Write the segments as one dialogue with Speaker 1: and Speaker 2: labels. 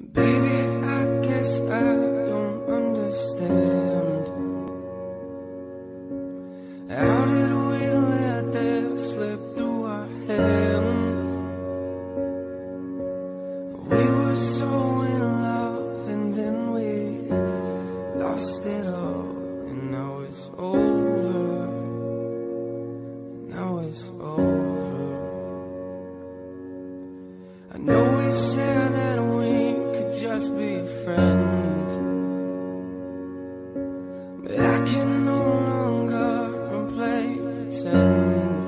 Speaker 1: Baby, I guess I don't understand. How did we let that slip through our hands? We were so in love and then we lost it all. And now it's over. Now it's over. I know we said that we could just be friends, but I can no longer play pretend.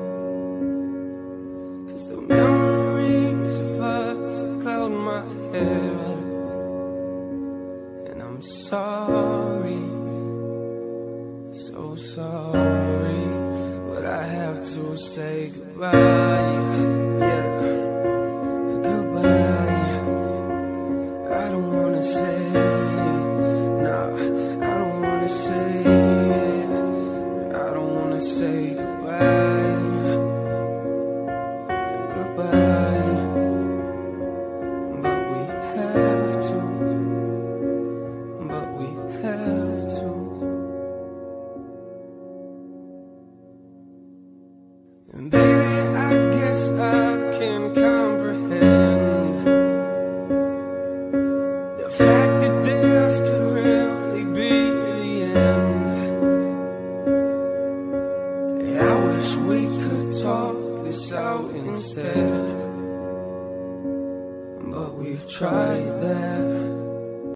Speaker 1: 'Cause the memories of us cloud my head. And I'm sorry, so sorry, but I have to say goodbye. Yeah, goodbye. I don't wanna say, nah, I don't wanna say, I don't wanna say goodbye, goodbye. But we have to, but we have to. And baby,